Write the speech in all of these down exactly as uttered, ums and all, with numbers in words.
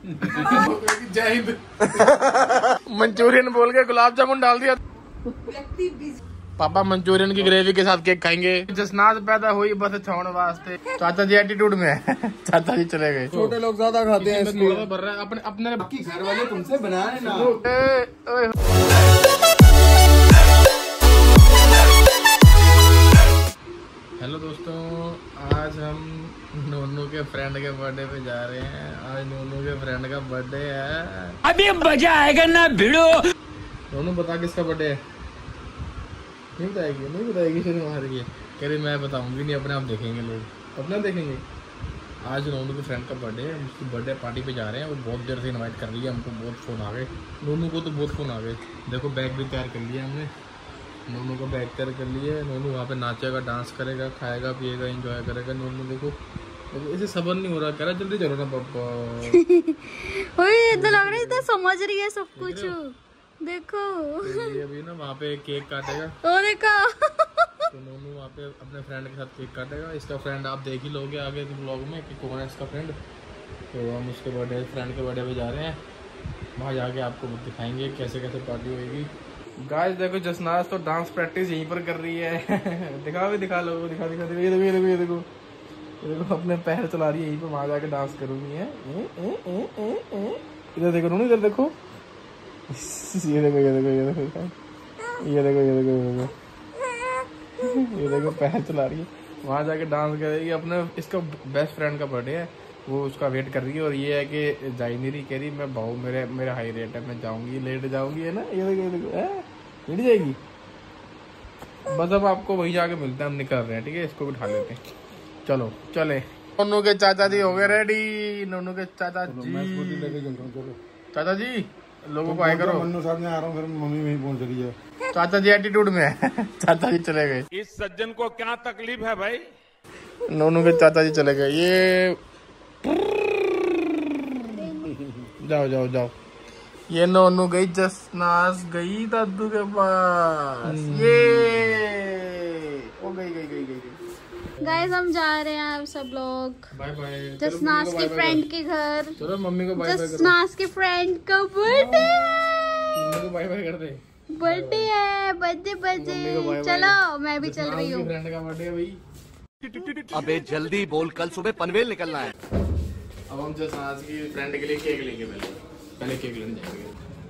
जय हिंद। मंचूरियन बोल के गुलाब जामुन डाल दिया। पापा मंचूरियन की ग्रेवी के साथ केक खाएंगे। जसनाज पैदा हुई बस छाउन वास्ते। चाचा जी एटीट्यूड में है। चाचा जी चले गए। छोटे लोग ज्यादा खाते हैं इसलिए भर रहा है अपने अपने बाकी घर वाले तुमसे बनाए ना। हेलो दोस्तों, आज हम नोनू के फ्रेंड के बर्थडे पे जा रहे हैं। आज नोनू के फ्रेंड का बर्थडे है। अभी मजा आएगा ना भिड़ो। नोनू बता किसका बर्थडे है? नहीं बताएगी, नहीं बताएगी फिर हमारे ये कह रही मैं बताऊंगी नहीं, अपने आप देखेंगे लोग, अपना देखेंगे। आज नोनू के फ्रेंड का बर्थडे है, उसकी बर्थडे पार्टी पे जा रहे हैं। वो बहुत देर से इनवाइट कर रही है हमको, बहुत फ़ोन आ गए। नोनू को तो बहुत फ़ोन आ गए। देखो बैग भी तैयार कर लिया हमने, नोनू का बैग तैयार कर लिया है। नोनू वहाँ पे नाचेगा, डांस करेगा, खाएगा पिएगा, एंजॉय करेगा। नोनू देखो इसे सबर नहीं हो रहा, कह रहा जल्दी चलो ना पापा। तो लग रहा है समझ रही है सब कुछ। देखो ये अभी ना वहाँ पे केक काटेगा। ओ देखो तो नोनू वहाँ पे अपने फ्रेंड के साथ केक काटेगा। इसका फ्रेंड आप देख ही लोगे आगे के ब्लॉग में कि कौन है इसका फ्रेंड। तो हम उसके बर्थडे फ्रेंड के बर्थडे पे जा रहे हैं। वहाँ जाके आपको दिखाएंगे कैसे कैसे पार्टी होगी। गाइस देखो जसनाज तो डांस प्रैक्टिस यहीं पर कर रही है। दिखा भी दिखा लो, दिखा दिखा देखो ये देखो ये देखो ये देखो ये देखो अपने पैर चला रही है यहीं पर। वहाँ जाके डांस करूँगी है। इधर देखो नोनू, इधर देखो ये देखो ये देखो ये देखो ये देखो ये देखो ये देखो ये देखो पैर चला रही है। वहाँ जाके डांस करेगी। अपने इसका बेस्ट फ्रेंड का बर्थडे है, वो उसका वेट कर रही है। और ये है कि जा ही नहीं रही, कह रही मैं भाऊ मेरे मेरे हाई रेट है, मैं जाऊंगी लेट जाऊंगी, है ना। ये देखो ये देखो लेट जाएगी। बस अब आपको वही जाके मिलते हैं, हम निकल रहे हैं। ठीक है, इसको बिठा लेते हैं, चलो चले। नोनू के चाचा जी हो गए रेडी। नोनू के चाचा जी, चाचा जी लोगों को आए करो। मन्नू साहब ने आ रहा हूँ, फिर मम्मी वहीं पहुंच रही है। चाचा जी एटीट्यूड में है। चाचा जी चले गए। इस सज्जन को क्या तकलीफ है भाई? नोनू के चाचा जी चले गए। ये जाओ जाओ जाओ। ये नोनू गई, जसनाज गई दादू के पास। ये ओ गई गई गई गई गाइस हम जा रहे हैं अब सब लोग बाय बाय। जसनाज की फ्रेंड के घर। चलो मम्मी को बाय बाय करो। जसनाज की फ्रेंड का बर्थडे मम्मी को बाय बाय कर दे। बर्थडे है, बर्थडे बर्थडे। चलो मैं भी चल रही हूँ। फ्रेंड का बर्थडे है भाई। अबे जल्दी बोल, कल सुबह पनवेल निकलना है। अब हम जसनाज की फ्रेंड के लिए केक लेंगे। पहले पहले केक लेने जाएंगे।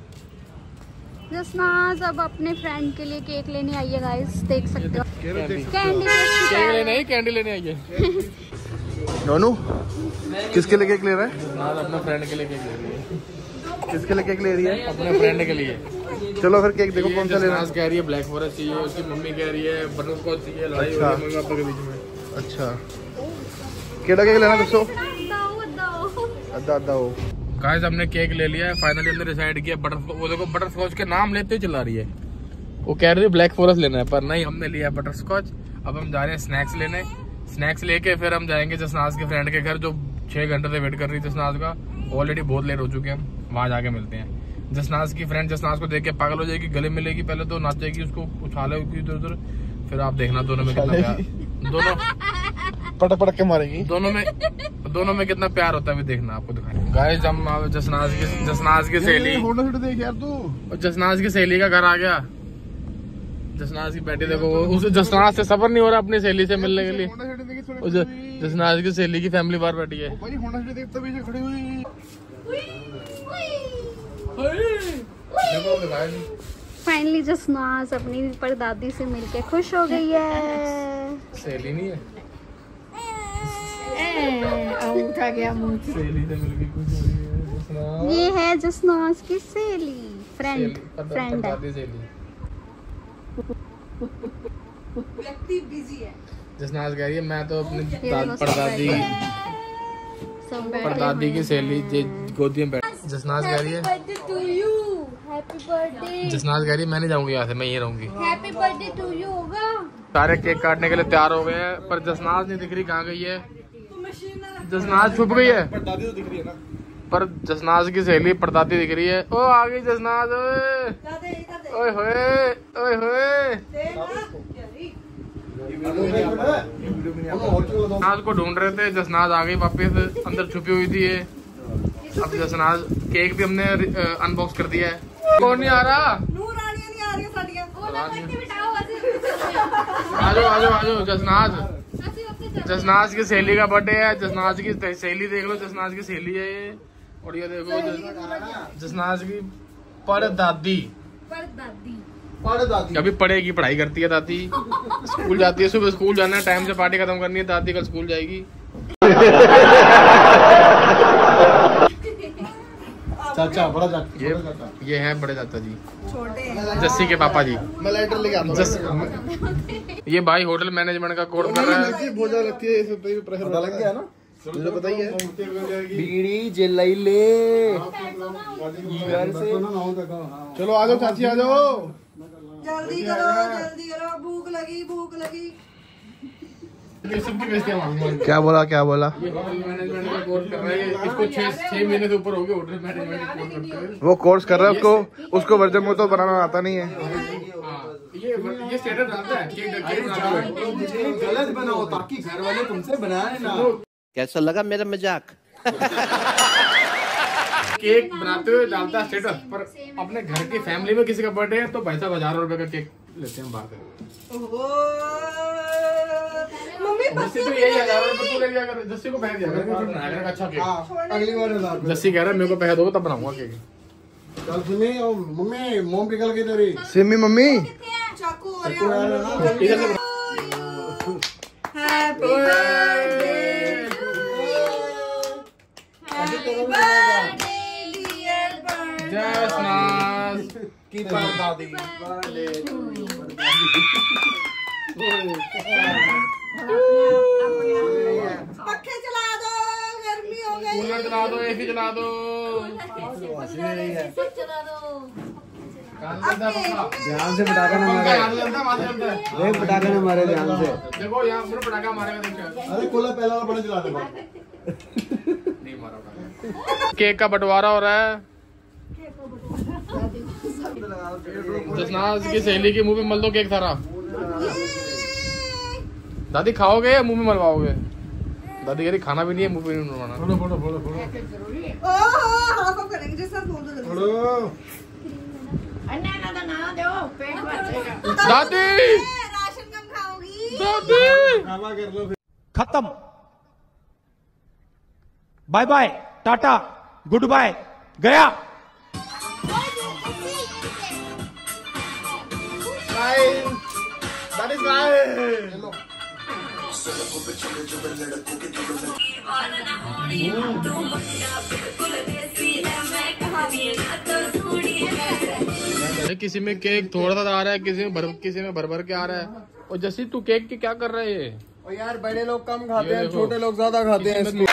जसनाज अब अपने फ्रेंड के लिए केक लेने आई है गाइस, देख सकते हो। कैंडी कैंडी लेने आई, कैंडी लेने आई है। नोनू किसके लिए केक ले रहा है? जसनाज अपने फ्रेंड के लिए केक ले रही है। किसके लिए केक ले रही है? अपने फ्रेंड के लिए। चलो फिर केक देखो कौन सा लेना है। जसनाज कह रही है ब्लैक फॉरेस्ट चाहिए, उसकी मम्मी कह रही है बटरस्कॉच चाहिए। लड़ाई हो रही है मम्मी पापा के बीच में। अच्छा केड़ा केक लेना दसो? अद्धा अद्धा हो। गाइस हमने केक ले लिया है। फाइनली हमने डिसाइड किया बटर, वो देखो बटरस्कॉच के नाम लेते ही चला रही है। वो कह रही है ब्लैक फॉरेस्ट लेना है, पर नहीं, हमने लिया बटरस्कॉच। अब हम जा रहे हैं स्नैक्स लेने। स्नैक्स लेके फिर हम जाएंगे जसनाज के फ्रेंड के घर, जो छह घंटे से वेट कर रही है जसनाज का। ऑलरेडी बहुत लेट हो चुके हैं हम। वहाँ जाके मिलते हैं। जसनाज की फ्रेंड जसनाज को देख के पागल हो जाएगी, गले मिलेगी, पहले तो नाचेगी, उसको उछालेगी इधर उधर। फिर आप देखना दोनों में कितना प्यार, दोनों पटक पटक के मारेगी। दोनों में दोनों में कितना प्यार होता है देखना, आपको दिखाएंगे। गाइस हम जसनाज की जसनाज की सहेली देख यार तू। जसनाज की सहेली का घर आ गया। जसनाज की बेटी देखो, उस जसनाज से सफर नहीं हो रहा अपनी सहेली से मिलने के लिए। उस जसनाज की सहेली की फैमिली बाहर बैठी है। फाइनली जसनाज अपनी परदादी से मिलके खुश हो गई है। सहेली नहीं है, उठा गया मुंह। सहेली से मिलके खुश हो गई है जसनाज। ये है जसनाज की सहेली, फ्रेंड फ्रेंड है। जसनाज कह रही है मैं तो अपनी परदादी परदादी की सहेली गोदी में बैठ। जसनाज कह रही है जसनाज कह रही है मैं नहीं जाऊंगी यहाँ से, मैं यहीं रहूंगी। हैप्पी बर्थडे टू यू होगा। सारे केक काटने के लिए तैयार हो गए हैं, पर जसनाज नहीं दिख रही, कहाँ गई है? जसनाज छुप गई है। परदादी तो दिख रही है ना, पर जसनाज की सहेली परदादी दिख रही है। ओ आ गई जसनाज। ओए होए ओए होए। जसनाज को ढूंढ रहे थे, जसनाज आ गई वापस, अंदर छुपी हुई थी ये। अब जसनाज केक भी हमने अनबॉक्स कर दिया है। कौन नहीं आ रहा? नूरानियां नहीं आ रही साड़ियां। आजो आजो आजो जसनाज जसनाज की सहेली का बर्थडे है। जसनाज की सहेली देख लो, जसनाज की सहेली है ये। और ये देखो जसनाज की परदादी दादी अभी पढ़ेगी, पढ़ाई करती है दादी। स्कूल जाती है, सुबह स्कूल जाना है, टाइम से पार्टी खत्म करनी है। दादी कल स्कूल जाएगी। चाचा बड़ा चाचा ये ये है बड़े चाचा जी, छोटे जस्सी के पापा जी। मैं लाइटर लेके आता हूं। ये भाई होटल मैनेजमेंट का कोर्स कर रहा है। भोजा लगती है, इसे प्रेशर पता लग गया ना, मुझे पता ही है। बीड़ी जलाई ले घर से। चलो आ जाओ चाची, आ जाओ, जल्दी करो जल्दी करो, भूख लगी भूख लगी। क्या बोला क्या बोला? ये होटल मैनेजमेंट का कोर्स कर रहा है। इसको छह छह महीने से ऊपर हो गए होटल मैनेजमेंट का कोर्स करते हुए। वो कोर्स कर रहा है, उसको उसको वर्जन में तो बनाना आता नहीं है। ये ये स्टेटस डालता है, केक केक बनाता है। गलत बनाओ ताकि घर वाले तुमसे बनाए ना। कैसा लगा मेरा मजाक? केक बनाते हुए डालता है स्टेटस पर। अपने घर की फैमिली में किसी का बर्थडे है तो भाई साहब हजारों रुपए का केक लेते हैं बाहर से। मम्मी जस्सी तो यही हजारों रुपए तू ले लिया कर, जस्सी को पैसे दिया कर, अच्छा केक। अगली बार जस्सी कह रहा है मेरे को पैसे दोगे तब बनाऊंगा केक। चल सुनी मम्मी, मोम पिघल गई तेरी। सिमी मम्मी चाकू और इधर से happy birthday to you, happy birthday dear Jasnaz की परदादी। पक्के चला दो, गर्मी हो गई। कूलर चला दो, एसी चला दो। ध्यान से पटाखा ना मारे, देख पटाखा ना मारे ध्यान से। देखो यहाँ पूरा पटाखा मारेगा, देख। अरे कोला पहला वाला बड़ा चला दे। नहीं मारा पटाखा। केक का बंटवारा हो रहा है। जसनाज की सहेली के मुंह में मल दो केक सारा। दादी खाओगे या मुंह में मलवाओगे? दादी कह रही खाना भी नहीं है, मुंह में नहीं मलवाना। फोड़ो फोड़ो फोड़ो फोड़ो। ओह हाफ ऑफ करेंगे जिस तरह फोड़ दो। फोड़ो दादी, राशन कम खाओगी दादी। खावा कर लो। खत्म। Bye bye, tata, good bye, गया। दादी स्माइल। किसी में केक थोड़ा सा आ रहा है, किसी में भर किसी में भर भर के आ रहा है। और जैसे तू केक की क्या कर रहा है ये? और यार बड़े लोग कम खाते हैं, छोटे लोग ज्यादा खाते हैं, इसलिए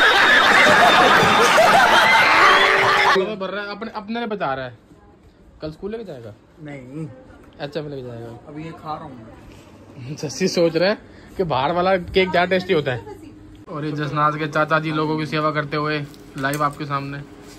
भर रहा है, अपने अपने लिए बचा रहा है। कल स्कूल लेके जाएगा? नहीं अच्छा में लेके जाएगा। अभी ये खा रहा हूँ। जस्सी सोच रहा है कि बाहर वाला केक ज्यादा टेस्टी होता है। और ये जसनाज के चाचा जी लोगों की सेवा करते हुए लाइव आपके सामने।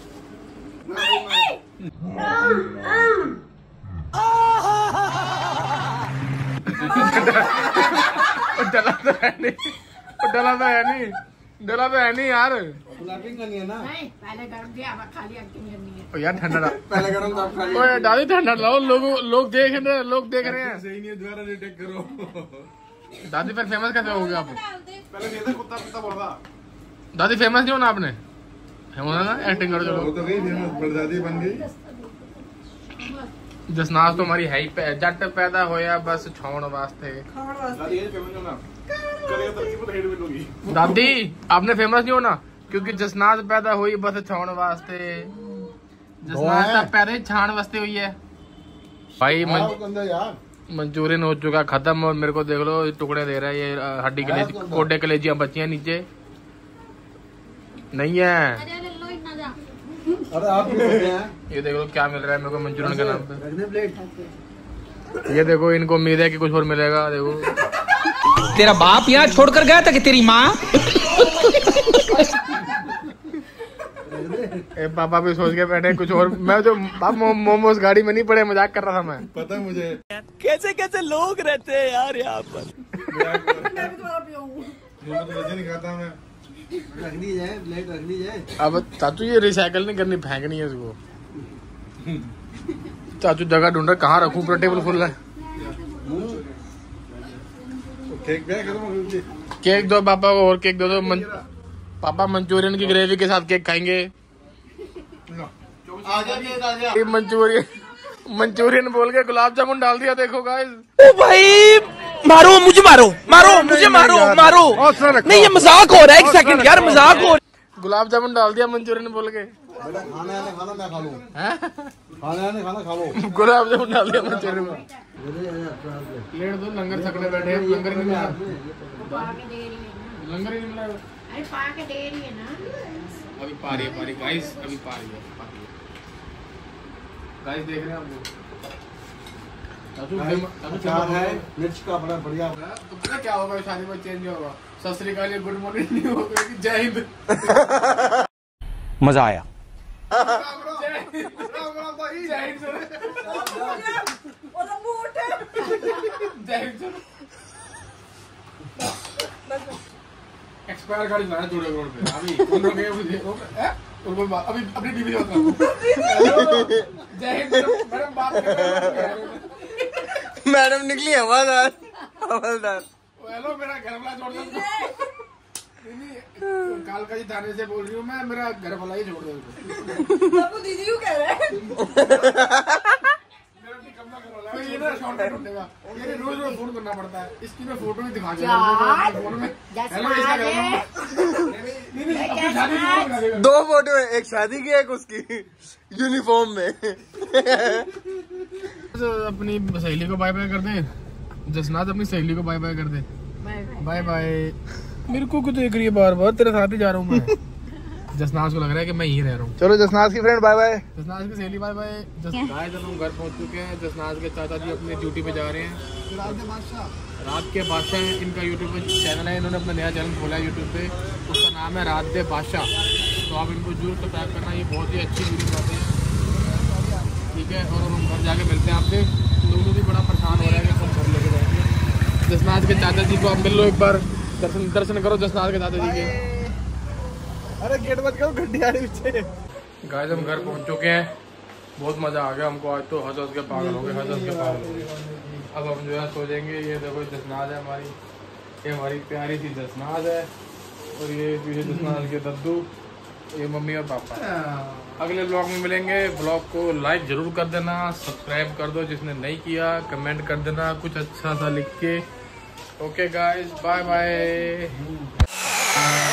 डला तो है नहीं, डला तो है नहीं, डला तो है नहीं यार। लैपिंग करनी है ना। नहीं, पहले गरम किया, अब खाली एक्टिंग करनी है। ओ यार ठंडा पहले गरम तब खाली। ओए दादी ठंडा लाओ, लोग लोग देख रहे हैं, लोग देख रहे हैं। सही नहीं है, दोबारा रिटेक करो। दादी फिर फेमस कैसे हो गया आप? पहले नहीं था, कुत्ता कुत्ता बोल रहा। दादी फेमस नहीं होना आपने? होना ना, एक्टिंग करो चलो। वो तो गई फेमस, परदादी बन गई। जसनाज तो हमारी है ही पे, जट पैदा होया बस छौण वास्ते। दादी ये फेमस होना करेगा तो किसी हेड में लूंगी। दादी आपने फेमस नहीं होना क्योंकि जसनाज पैदा हुई बस छौण वास्ते। जसनाज तो पैदा ही छाण वास्ते हुई है। भाई अंदर यार मंचूरियन हो चुका खत्म और मेरे को देख लो टुकड़े दे रहा है ये हड्डी के लिए, कोडे कलेजियां बची हैं नीचे नहीं है। अरे आप हैं, ये देखो क्या मिल रहा है मेरे को मंचूरियन के नाम पे। रखने प्लेट। ये देखो इनको उम्मीद है कि कुछ और मिलेगा। देखो तेरा बाप यहाँ छोड़कर गया था कि तेरी माँ? ए पापा भी सोच के बैठे कुछ और। मैं जो पापा मो, मोमोज गाड़ी में नहीं पड़े, मजाक कर रहा था मैं। पता है मुझे कैसे कैसे लोग रहते हैं यार यहाँ पर। मैं तो वैसे नहीं खाता मैं। रख दी जाए, प्लेट रख दी जाए। अब चाचू ये रिसाइकल नहीं करनी, फेंकनी है इसको। चाचू जगह ढूंढ रहा, कहाँ रखूं, पूरा टेबल फुल है। केक भी खत्म, केक दो पापा को, और केक दो दो। मन... पापा मंचूरियन की ग्रेवी के साथ केक खाएंगे। मंचूरियन मंचूरियन बोल के गुलाब जामुन डाल दिया, देखो गाइस। ओ भाई मारो मुझे, मारो मारो मुझे, मारो मारो। नहीं ये मजाक हो रहा है, एक सेकंड यार, मजाक हो। गुलाब जामुन डाल दिया मंचूरियन बोल के। खाना है खाना, मैं खा लूं। खाना है खाना, खा लो। गुलाब जामुन डाल दिया मंचूरियन में। प्लेट दो, लंगर छकने बैठे हैं, लंगर नहीं मिला, लंगर ही नहीं मिला। अरे पा के दे रही है ना। अभी पा रही है, पा रही गाइस, अभी पा रही है, पा रही है। गाइस देख रहे हैं आप क्या है, मिर्च का बड़ा बढ़िया। तो पता क्या होगा शादी में, चेंज होगा। सत श्री अकाल, गुड मॉर्निंग नहीं होगा, जय हिंद। मजा आया। एक्सपायर गाड़ी लाना जोड़े रोड पे अभी कौन रोके मुझे और अभी अपनी टीवी होता जय हिंद मैडम, बात कर। मैडम निकली हवादार, हवादार। हेलो, मेरा घर वाला छोड़ दो। कालका जी थाने से बोल रही हूँ मैं, मेरा घर वाला ही छोड़ दो। दीदी क्यों कह रहे हैं? ये ना शॉर्टकट ढूंढेगा, ये रोज रोज फोन करना पड़ता है। इसकी मैं फोटो भी दिखा फोन में। दो फोटो है, एक शादी की, एक उसकी यूनिफॉर्म में। अपनी सहेली को बाय बाय कर दे, जसनाथ अपनी सहेली को बाय बाय कर दे। Bye bye. मेरे को क्यों देख रही है बार बार, तेरे साथ ही जा रहा हूँ मैं। जसनाथ को लग रहा है कि मैं यही रह रहा हूँ। चलो जसनाथ की फ्रेंड बाय बाय, जसनाथ की सहेली बाय बाय। जसनाथ जब हम घर पहुँच चुके हैं, जसनाथ के चाचा जी अपनी ड्यूटी पे जा रहे हैं। रात के बादशाह है, इनका यूट्यूब पे चैनल है, इन्होंने अपना नया चैनल खोला है यूट्यूब पे, उसका नाम है रात दे बादशाह। तो आप इनको जरूर सब्सक्राइब करना, ये बहुत ही अच्छी वीडियो बनाते हैं, ठीक है। और हम घर जाके मिलते हैं आपसे। दोनों भी बड़ा परेशान हो रहा है कि हम घर लेके जाएंगे। जसनाथ के चाचा जी को आप मिल लो एक बार, दर्शन दर्शन करो जसनाथ के चाचा जी के। अरे गेट बंद करो, गड्डी आ रही पीछे। गाइस हम घर पहुंच चुके हैं, बहुत मजा आ गया हमको आज तो, हंस हंस के पागल हो गए, हंस हंस के पागल हो गए। अब हम जो है सो जाएंगे। ये देखो जसनाथ है हमारी, ये हमारी प्यारी सी जसनाथ है, और ये पीछे जसनाथ के दद्दू, ये मम्मी और पापा। अगले ब्लॉग में मिलेंगे। ब्लॉग को लाइक जरूर कर देना, सब्सक्राइब कर दो जिसने नहीं किया, कमेंट कर देना कुछ अच्छा सा लिख के। Okay guys, bye bye.